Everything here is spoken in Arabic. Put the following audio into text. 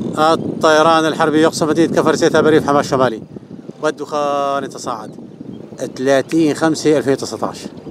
الطيران الحربي يقصف مدينة كفر سيتا بريف حماة الشمالي والدخان يتصاعد. 30/5/2019.